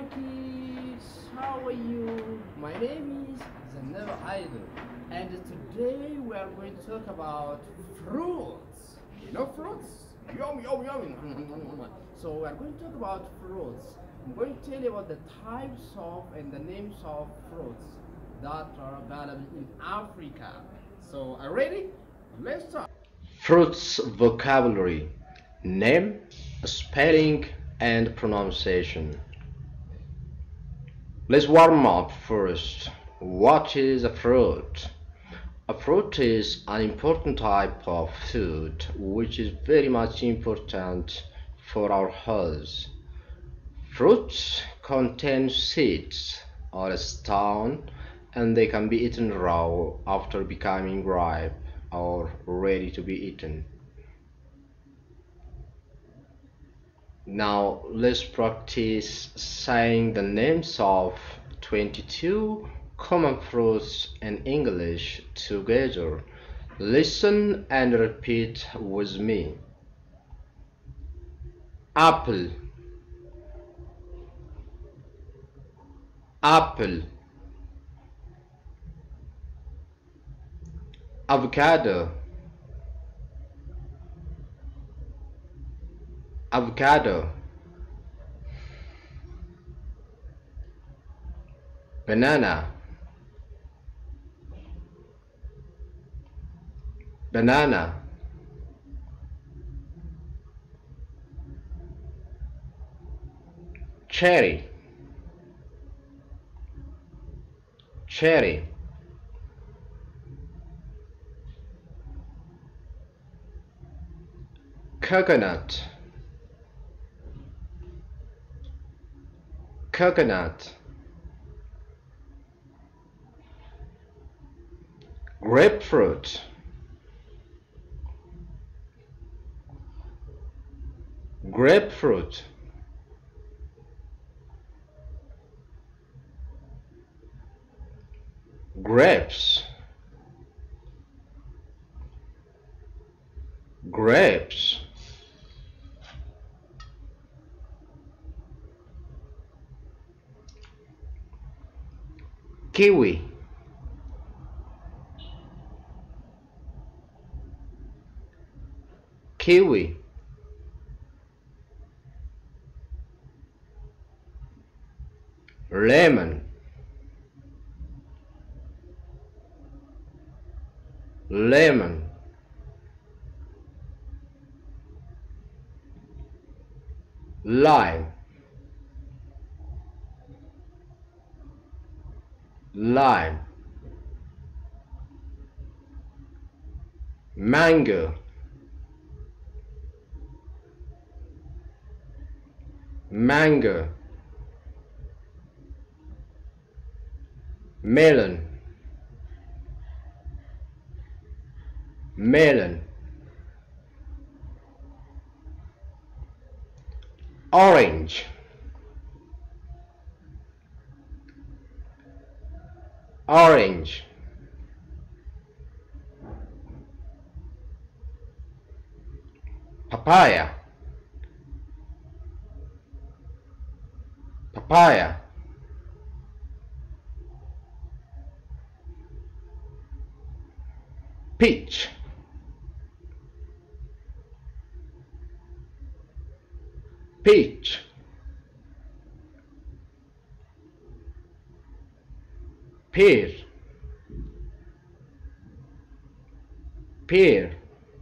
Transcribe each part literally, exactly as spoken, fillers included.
my kids, how are you? My name is Zaneva Idol, and today we are going to talk about fruits. You know fruits? Yum yum yum. So we are going to talk about fruits. I'm going to tell you about the types of and the names of fruits that are available in Africa. So are you ready? Let's start. Fruits vocabulary: name, spelling, and pronunciation. Let's warm up first. What is a fruit? A fruit is an important type of food which is very much important for our health. Fruits contain seeds or a stone, and they can be eaten raw after becoming ripe or ready to be eaten. Now let's practice saying the names of twenty-two common fruits in English together. Listen and repeat with me. Apple, apple. Avocado, avocado. Banana, banana. Cherry, cherry. Coconut, coconut. Grapefruit, grapefruit. Grapes, grapes. Kiwi, kiwi. Lemon, lemon. Lime, lime. Mango, mango. Melon, melon. Orange, orange. Papaya, papaya. Peach, peach. Pear, pear.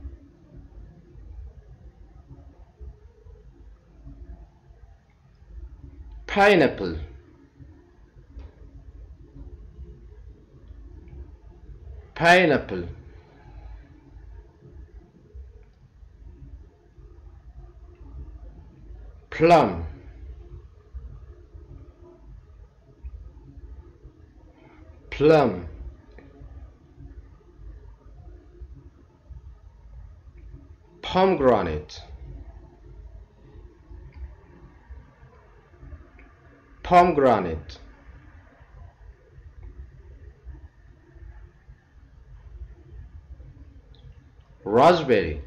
Pineapple, pineapple. Plum, plum. Pomegranate, pomegranate. Raspberry,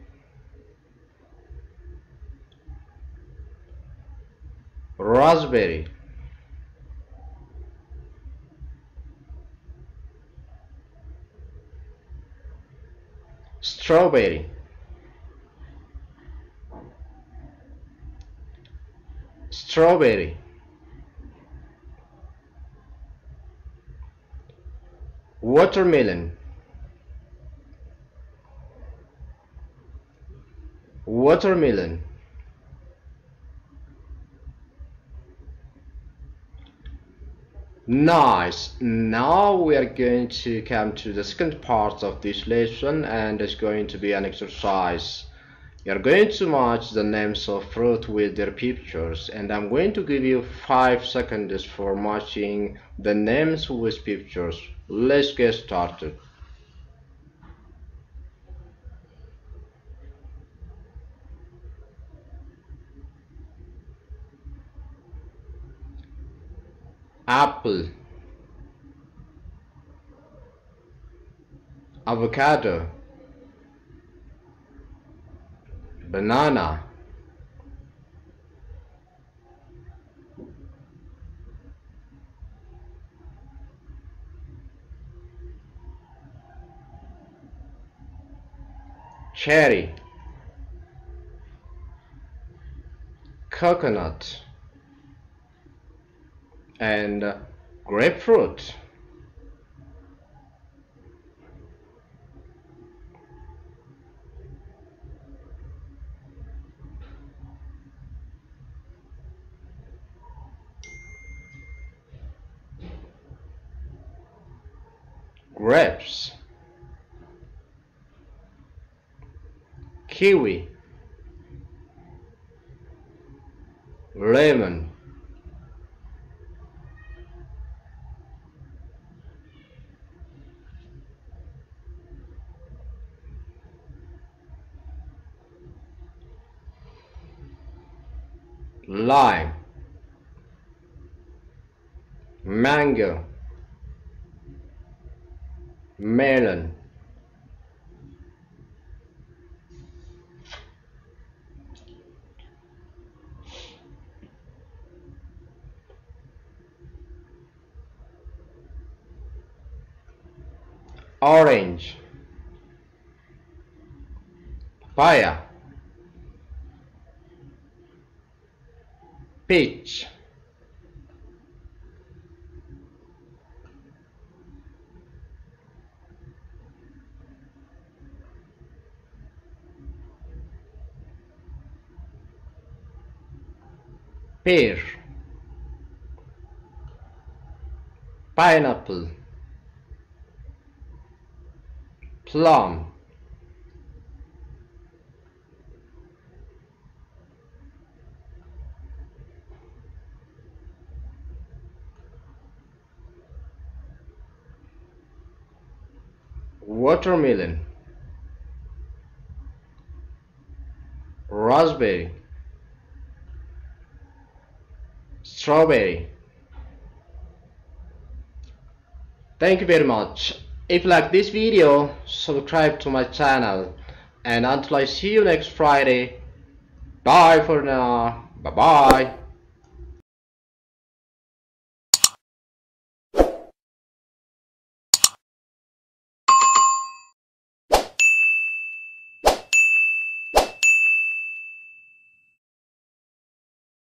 raspberry. strawberry, strawberry, watermelon, watermelon, nice. Now we are going to come to the second part of this lesson, and it's going to be an exercise. You are going to match the names of fruit with their pictures, and I'm going to give you five seconds for matching the names with pictures. Let's get started. Apple, avocado, banana, cherry, coconut, and grapefruit. Grapes, kiwi, lemon, lime, mango, melon, orange, papaya, peach, pear, pineapple, plum, watermelon, raspberry, strawberry. Thank you very much. If you like this video, subscribe to my channel, and until I see you next Friday, bye for now. Bye bye.